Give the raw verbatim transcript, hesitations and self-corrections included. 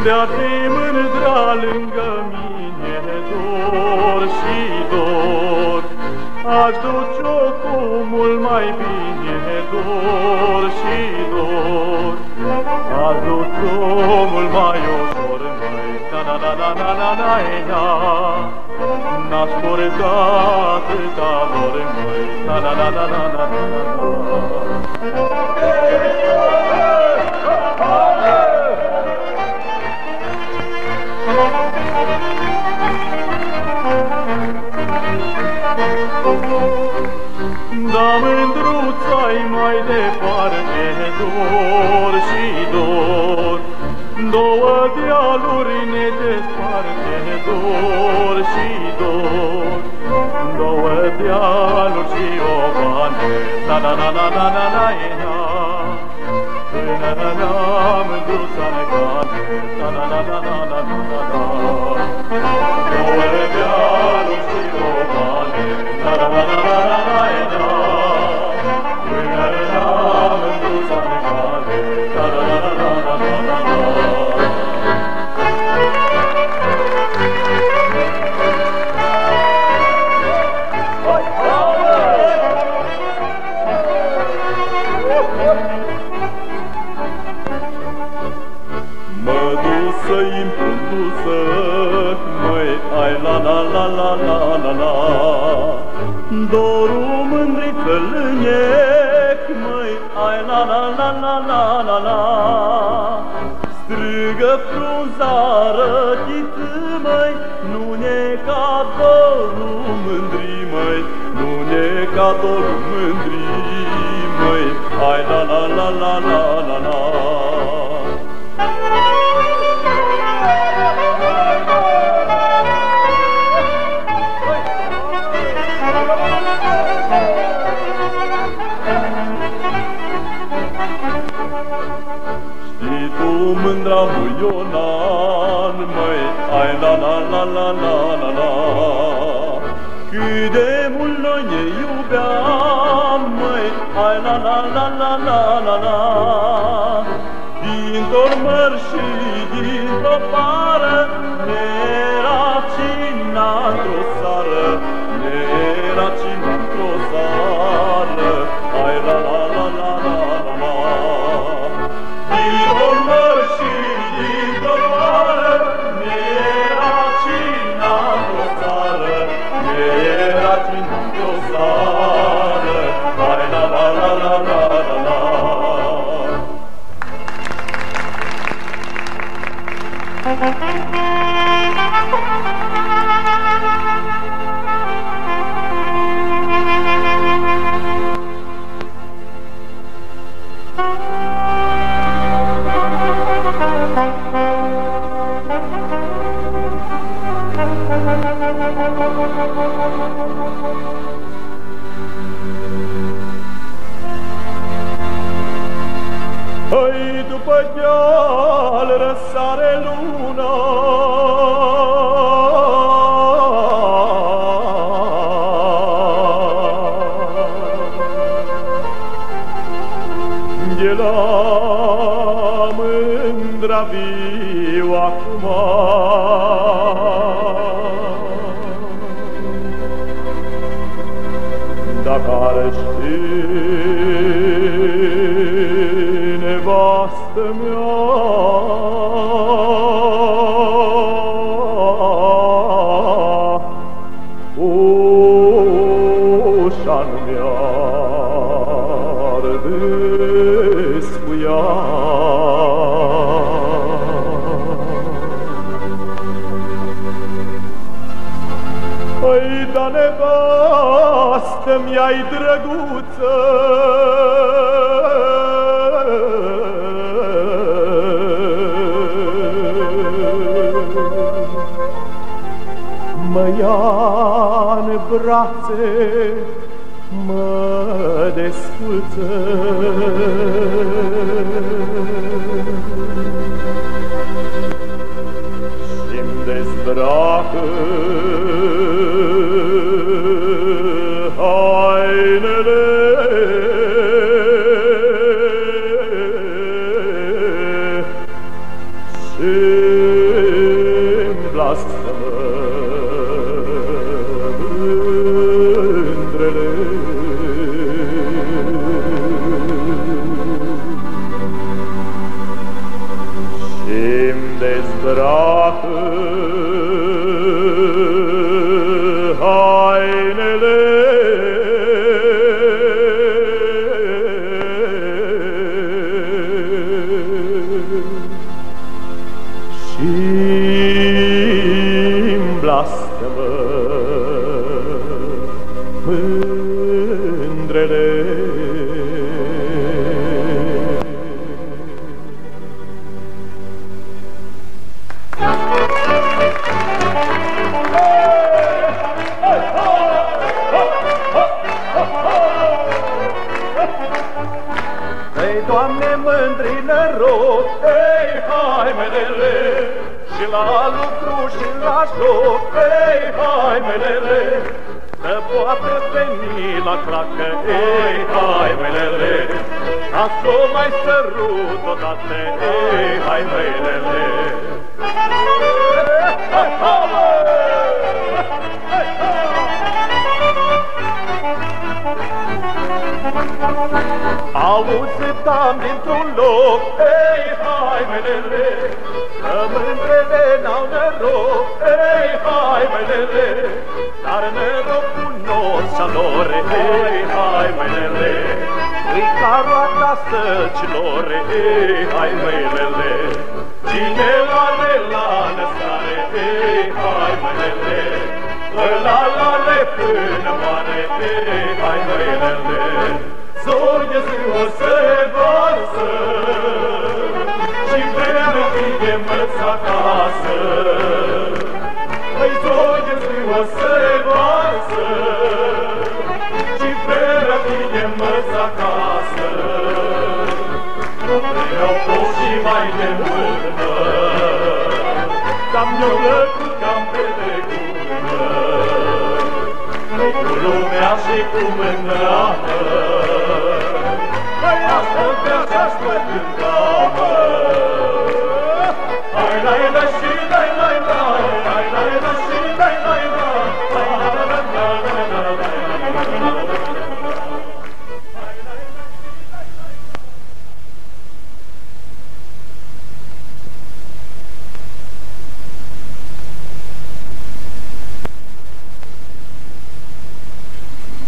de-a fi mândra lângă mine, dor și dor. Aș duce-o cu mult mai bine, dor și dor. Aș duce-o mult mai ușor, măi, na-na-na-na-na-na-na-na. N-aș purta atâta dor, măi, na-na-na-na-na-na-na-na. Da, mândruța-i mai departe, dor și dor. Două dealuri ne desparte, dor și dor. Două dealuri și o bane, na-na-na-na-na-na-na-na. Până la mândruța ne cade, na-na-na-na-na-na-na-na. Două dealuri și o bane, na-na-na-na-na-na-na. Până la mândruța ne cade, na-na-na-na-na-na-na. Mă duc să-i împrundusă, măi, ai la la la la la la la. Dorul mândriță lângec, măi, ai la la la la la la la. Strigă frunza răchiță, măi, nu ne ca dorul mândri, măi, nu ne ca dorul mândri, măi, ai la la la la la la la. Știi tu mândra lui Ionan, măi, ai la la la la la la la. Cât de mult noi ne iubeam, măi, ai la la la la la la la. Dintr-o măr și dintr-o pară, ne-era cina într-o sară, ne-era cina într-o sară, ai la la la la la la la. Dintr-o măr și dintr-o pară, ne-era cina într-o sară, ne-era cina într-o sară, ai la la la la la la la. Hai, după deal răsare luna, de la mândra viu acum. Dacă ar ști nevastă mea, ușa nu mi-ar descuia. Păi, da, nevastă mi-ai drăguță, mă ia-n brațe, mă desculță. Și-mi dezbracă hainele, și îmbrăcă hainele și-mi blastămă mândrele. Ei, Doamne, mândrile rog, ei, haimelele, și la lucru și la joc, ei, haimelele, să poată veni la cracă, ei, haimelele, ca s-o mai sărut odată, ei, haimelele. Auzit am dintr-un loc, ei, haimelele, că mândrele n-au năroc, ei, haimelele, dar norocul nostru lor, ei, haimelele, îi ca roata săcilor, ei, haimelele, cine are la năsare, ei, haimelele, ăla l-are până moare, ei, haimelele. Zorie ziua se varsă și vreme fie măți acasă. Păi zorie ziua se varsă și vreme fie măți acasă. Vreau fost și mai de mână, cam mi-o plăcut, cam pe de gură, cu lumea și cu mândra. Asta-mi pe această cântare.